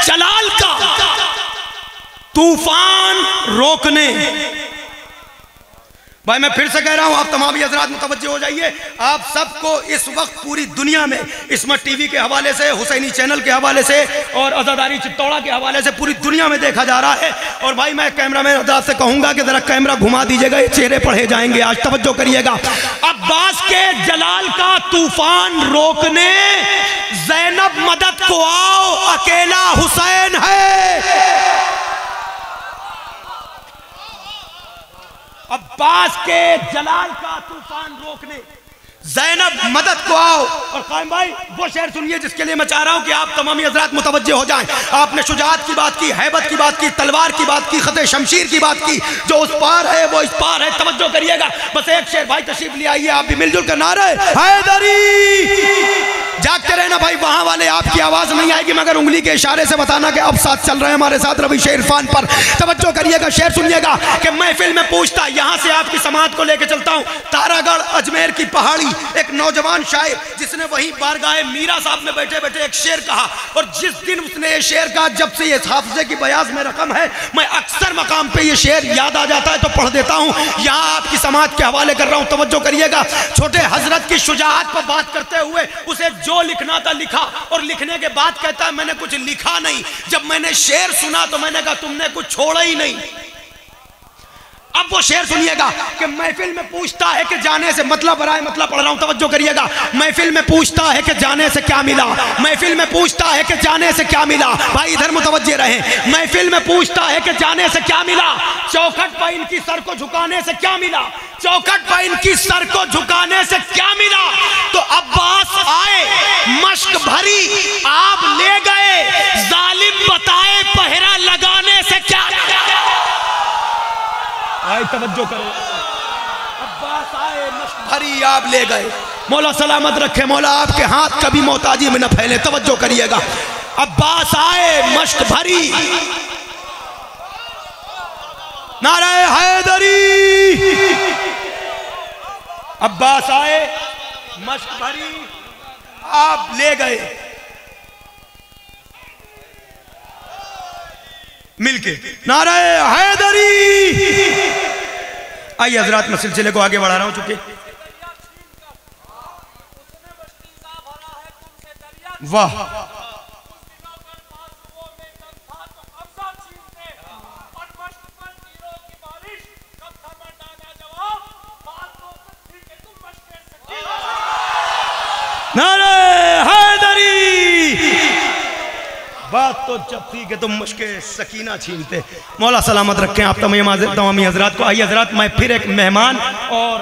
जलाल का तूफान रोकने। भाई मैं फिर से कह रहा हूं, आप तमाम हजरात मुतवज्जे हो जाइए। आप सबको इस वक्त पूरी दुनिया में इस्मत टीवी के हवाले से, हुसैनी चैनल के हवाले से और अज़ादारी चित्तौड़ा के हवाले से पूरी दुनिया में देखा जा रहा है। और भाई मैं कैमरामैन हजरात से कहूंगा कि जरा कैमरा घुमा दीजिएगा, ये चेहरे पढ़े जाएंगे, आज तवज्जो करिएगा। अब्बास के जलाल का तूफान रोकने, ज़ैनब मदद को आओ, अकेला हुसैन है। अब्बास के जलाल का तूफान रोकने, ज़ैनब मदद को आओ। और कायम भाई वो शेर सुनिए जिसके लिए मैं चाह रहा हूं कि आप तमामी हजरात मुतवज्जे हो जाएं। आपने शुजाअत की बात की, हैबत की बात की, तलवार की बात की, खते शमशीर की बात की। जो उस पार है वो इस पार है, तवज्जो करिएगा। बस एक शेर भाई तशरीफ ले आइए, आप भी मिलजुल कर नारे हैदरी। जागते रहना भाई, वहां वाले आपकी आवाज नहीं आएगी मगर उंगली के इशारे से बताना कि अब साथ चल रहे हैं हमारे साथ रवि शेर इरफान पर। तवज्जो करिएगा, शेर सुनिएगा कि महफिल में पूछता, यहां से आपकी समात को लेकर चलता हूं तारागढ़ अजमेर की पहाड़ी। एक नौजवान शायर जिसने वहीं बारगाह मीरा साहब में बैठे बैठे एक शेर कहा, और जिस दिन उसने ये शेर कहा, जब से ये हाफिज़े की बयाज में रकम है, मैं अक्सर मकाम पे ये शेर याद आ जाता है तो पढ़ देता हूं। यहां आपकी समात के हवाले कर रहा हूं, तवज्जो करिएगा। छोटे हजरत की शुजाअत पर बात करते हुए उसे जो लिखना था लिखा, और लिखने के बाद कहता है मैंने कुछ लिखा नहीं। जब मैंने शेर सुना तो मैंने कहा तुमने कुछ छोड़ा ही नहीं। अब वो शेर सुनिएगा कि महफिल में पूछता है कि जाने से, मतलब बराए मतलब पढ़ रहा हूं, तवज्जो करिएगा। महफिल में पूछता है कि जाने से क्या मिला, महफिल में पूछता है कि जाने से क्या मिला। भाई इधर मुतवज्जे रहे। महफिल में पूछता है कि जाने से क्या मिला, चौखट पर इनकी सर को झुकाने से क्या मिला, चौखट पर इनकी सर को झुकाने से क्या मिला। तो अब्बास आए मश्क भरी आप ले गए, जालिम बताए पहरा लगाने से क्या। आए तवज्जो करो, अब्बास आए मश्क भरी आप ले गए। मौला सलामत रखे, मौला आपके हाथ कभी मोहताजी में न फैले। तवज्जो करिएगा, अब्बास आए मश्क भरी, नारे हैदरी। अब्बास आए मश्क भरी आप ले गए, मिलके नारे हैदरी। आइए हजरात, मैं सिलसिले को आगे बढ़ा रहा हूं चूंकि वाह नारे हैदरी। बात तो जब थी कि तुम मुश्के सकीना छीनते। मौला सलामत रखें आप तमामी हजरात को। आइए हजरात, मैं फिर एक मेहमान और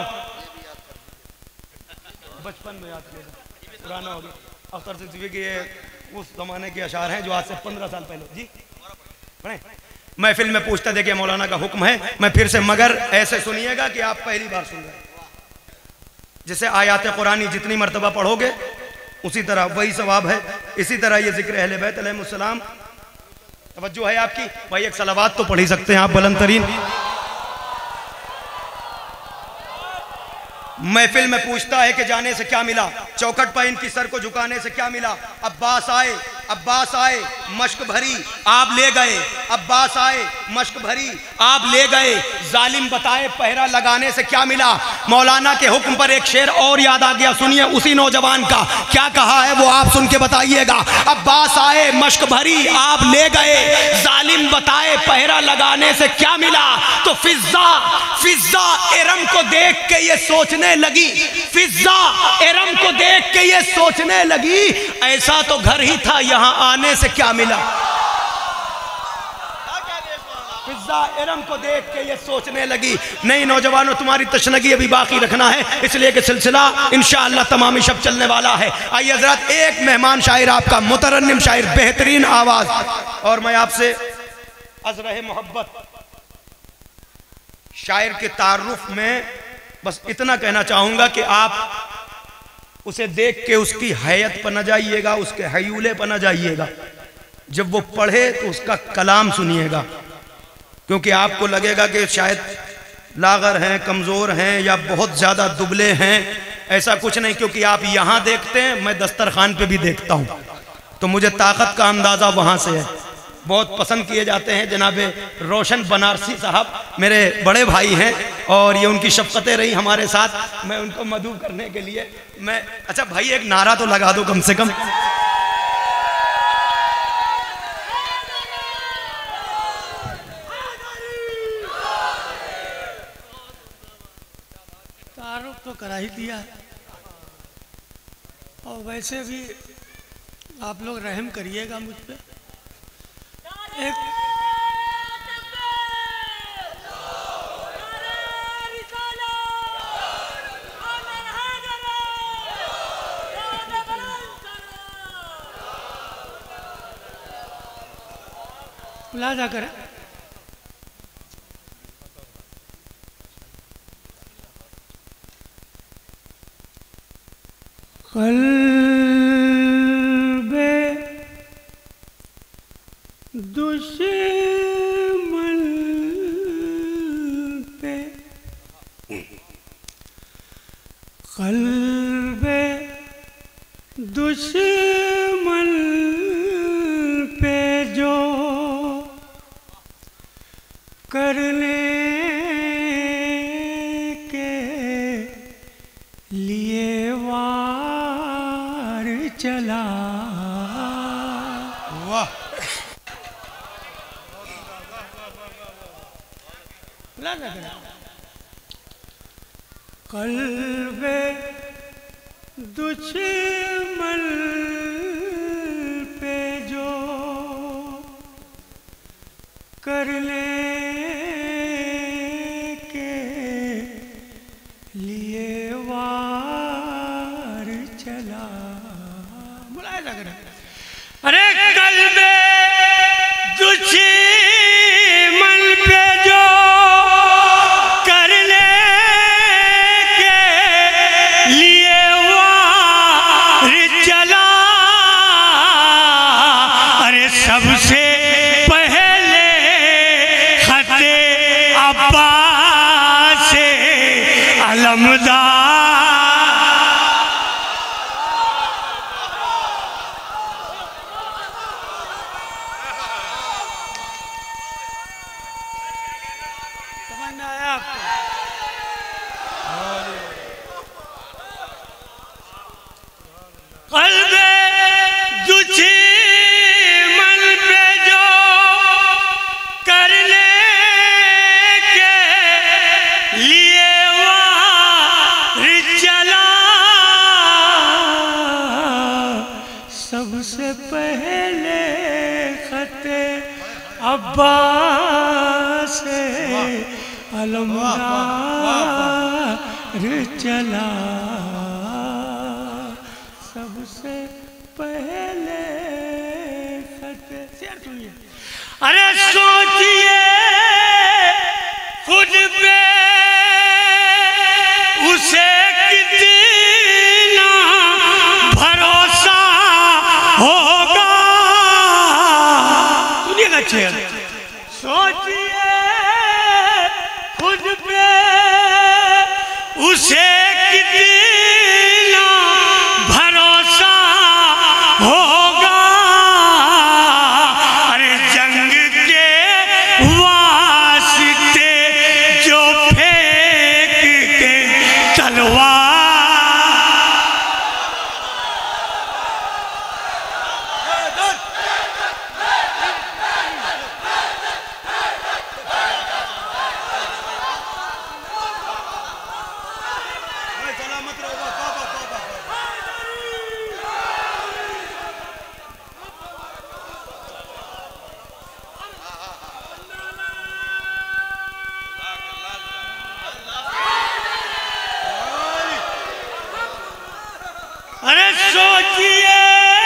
बचपन में याद किया, पुराना हो गया। अख्तर सिद्दीकी के उस जमाने के अशार हैं जो आज से 15 साल पहले जी पढ़े। महफिल में पूछता, देखिए मौलाना का हुक्म है, मैं फिर से, मगर ऐसे सुनिएगा कि आप पहली बार सुन रहे हैं। जैसे आयात कुरानी जितनी मर्तबा पढ़ोगे उसी तरह वही सवाब है। इसी तरह ये जिक्र अहले बैत अलैहिमुस्सलाम। तवज्जो है आपकी भाई, एक सलावात तो पढ़ ही सकते हैं आप बुलंद तरीन। महफिल में पूछता है कि जाने से क्या मिला, चौखट पर इनकी सर को झुकाने से क्या मिला। अब्बास आए मश्क भरी आप ले गए, अब्बास आए मश्क भरी आप ले गए, जालिम बताए पहरा लगाने से क्या मिला। मौलाना के हुक्म पर एक शेर और याद आ गया, सुनिए उसी नौजवान का क्या कहा है वो आप सुन के बताइएगा। अब्बास आए मश्क भरी आप ले गए, जालिम बताए पहरा लगाने से क्या मिला। तो फिजा इरम को देख के ये सोचने लगी, फिजा इरम को देख के ये सोचने लगी, ऐसा तो घर ही था यहां आने से क्या मिला। फिजा इरम को देख के ये सोचने लगी। नहीं नौजवानों, तुम्हारी तशनगी अभी बाकी रखना है, इसलिए कि सिलसिला इंशाअल्लाह तमामी शब चलने वाला है। आइए हजरत, एक मेहमान शायर आपका, मुतरन्निम शायर, बेहतरीन आवाज। और मैं आपसे अज़रह मोहब्बत शायर के तारुफ में बस इतना कहना चाहूंगा कि आप उसे देख के उसकी हैयत पर न जाइएगा, उसके हयूले पर न जाइएगा। जब वो पढ़े तो उसका कलाम सुनिएगा, क्योंकि आपको लगेगा कि शायद लागर हैं, कमज़ोर हैं या बहुत ज़्यादा दुबले हैं। ऐसा कुछ नहीं, क्योंकि आप यहाँ देखते हैं, मैं दस्तरखान पे भी देखता हूँ, तो मुझे ताकत का अंदाज़ा वहाँ से है। बहुत पसंद किए जाते हैं। जनाबे रोशन बनारसी साहब मेरे बड़े भाई हैं और ये उनकी शफ़क़तें रही हमारे साथ। मैं उनको मधु करने के लिए मैं, अच्छा भाई एक नारा तो लगा दो कम से कम। तारुफ तो करा ही दिया है, और वैसे भी आप लोग रहम करिएगा मुझ पे। एक मुलाजा करें। क़ल्बे दुश्मन पे, क़ल्बे दुश्मन पे जो करने के लिए वार चला। वाह, क़ल्बे दुश्मन पे जो करने के लिए वार चला। बुलाया जा कर, अरे क़ल्बे दुश्मन पे जो करने के लिए वार चला, अरे सबसे पहले खते अब्बास से अलमदार। समझ में आया आपको? क़ल्बे दुश्मन पे जो करने के लिए वार चला, सबसे पहले खते अब्बास से अलमदार चला। सबसे पहले खते, शेर सुनिए। अरे सोचिए खुद पे उसे कितना भरोसा होगा। सुनिएगा शेर, सोचिए खुद पे उसे कितना भरोसा होगा। अरे जंग के वास्ते जो फेंक के तलवार, सलामत रहो। अरे सोचिए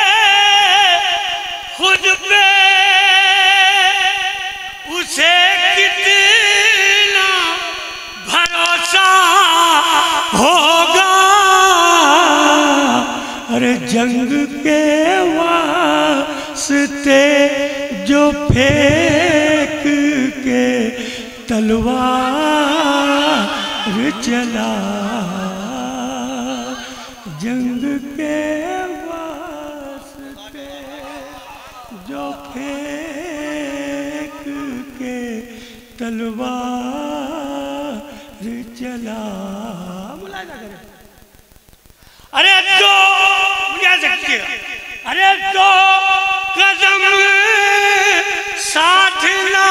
खुद पे उसे कितना भरोसा होगा। अरे जंग के वास्ते जो फेंक के तलवार चला, जंग के वास्ते जो फेंक तलवार चला। मुलायजा करे। अरे दो अरे दो कदम साथ ना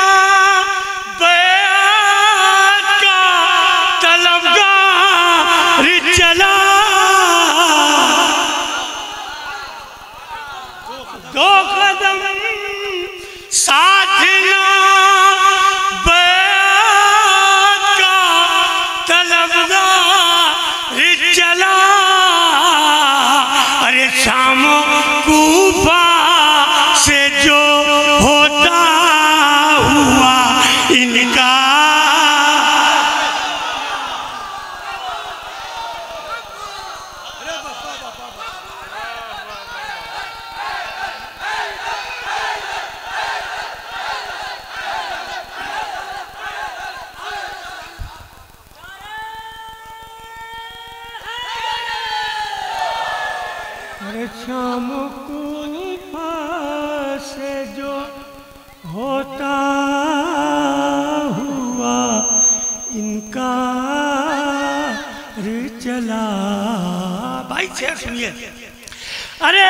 बैत का तलबगार चला। दो कदम साथ ना बैत का तलबगार चला। अरे शाम कूफा से जो होता हुआ इनका। अरे शाम कूफा से जो होता हुआ इनका चला। भाई शेर सुनिए। अरे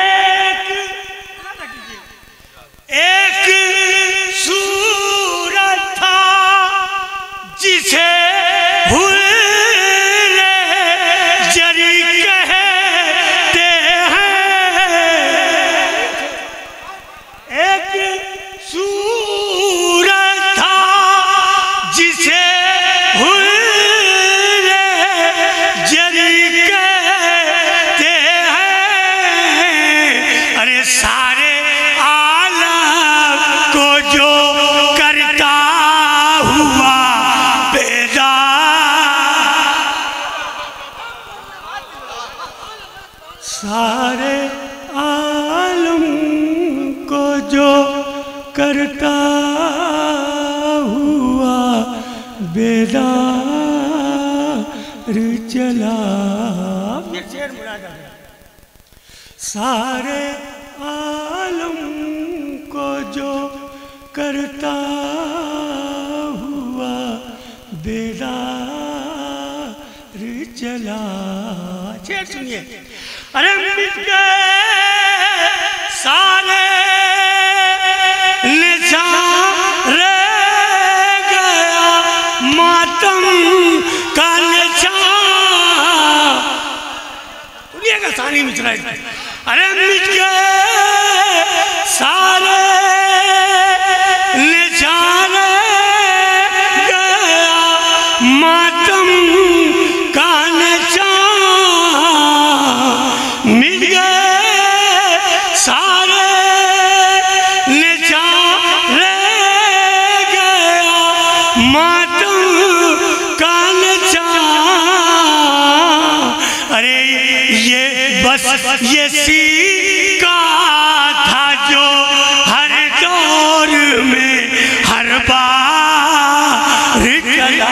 एक सूरत था जिसे हुर्रे जरी कहते हैं। एक सूरत था जिसे हुर्रे जरी कहते हैं। अरे सारे आलम को जो करता हुआ बेदार। सारे आलम को जो करता हुआ बेदार चला। सारे आलम को जो करता हुआ बेदार चला। शेर सुनिए। अरे मिट गए सारे निशान रह गया मातम का निशान। सुनिएगा सानी मिट रहे। अरे मिट गए सारे निशान रह गया मातम का निशान। मिट गए सारे निशान रह गया मातम का निशान। अरे ये बस ये सिक्का था जो हर दौर में हर बार चला।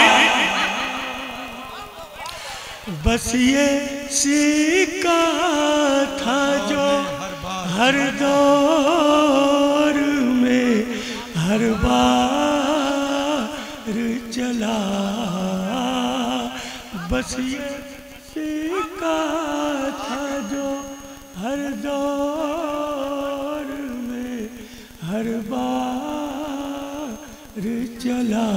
बस ये सिक्का था जो हर दौर में हर बार चला। बस ये सिक्का था जो हर दौर में हर बार चला।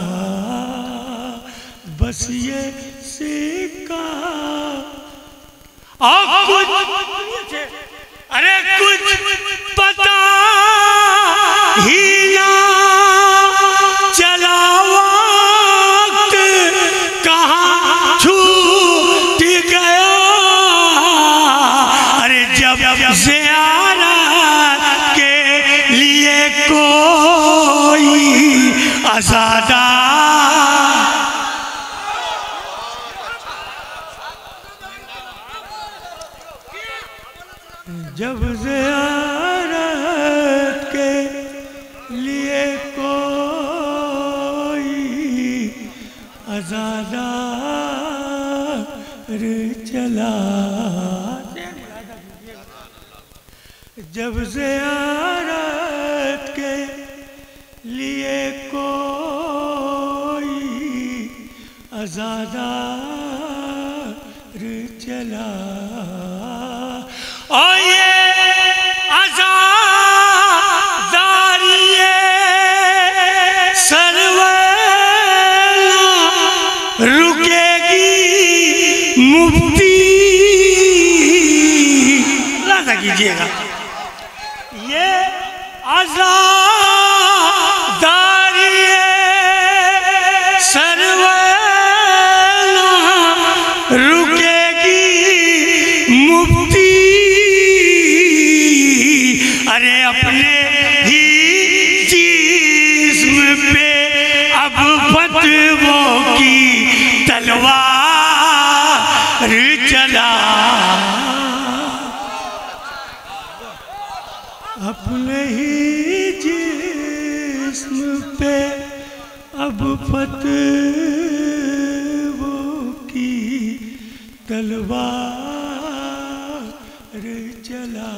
बस ये सिक्का और कुछ अरे कुछ पता ही ना चला वक्त कहाँ छूट गया। अरे जब ज़ियारत के लिए कोई आज़ादा जब ज़ियारत आज़ादार चला और ये आज़ादारी सरवना रुकेगी मुफ्ती लाजा कीजिएगा ये आज़ादारी सरवना रुकेगी मुफ्ती अरे अपने ही जिस्म पे अब फतवों की तलवार चला अपने ही जिस्म पे अब फतवों की तलवार चला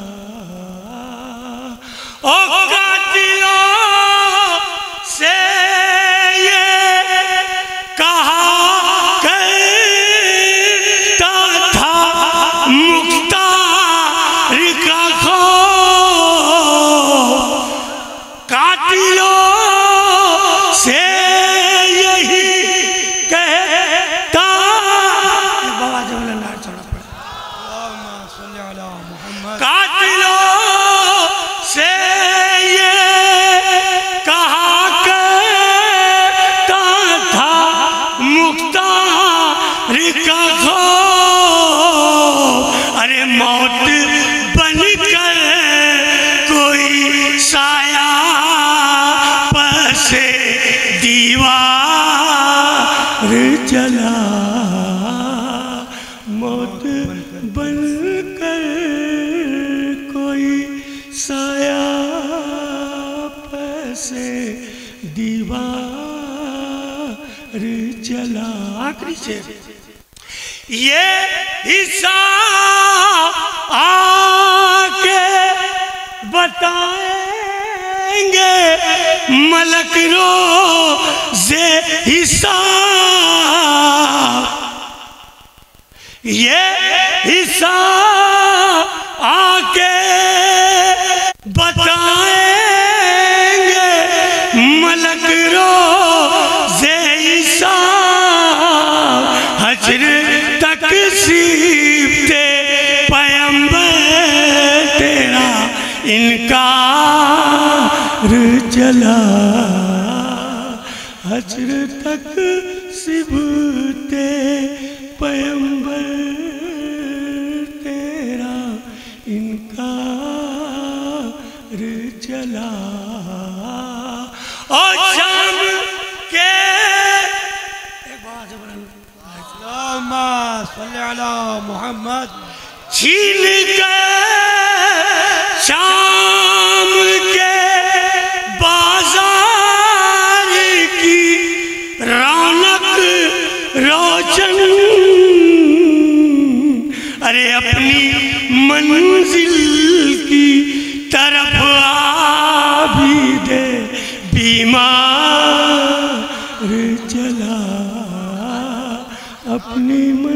ओ कातिलों से ये कहा करता था मुख्तार का खौफ कातिलों से यही कहता बाबा जब लाल छोड़ा पड़ा कातिलों से ये कहा करता था मुख्तार का खौफ अरे मौत बनकर कोई साया पसे दीवार चला मौत बनकर कोई साया पसे दीवार चला आखिरी से ये हिसाब आके बताएंगे मलक रोज़े हिसाब ये हिसाब आके बताएंगे मलक रोज़े हिसाब हश्र तक सीबते पैगंबर तेरा इनकार चला हश्र तक सिबते पैगंबर तेरा इनकार चला और शाम के मोहम्मद छीन कर शाम के बाजार की रौनक रोशन अरे अपनी मंजिल की तरफ आ भी दे बीमार चला अपनी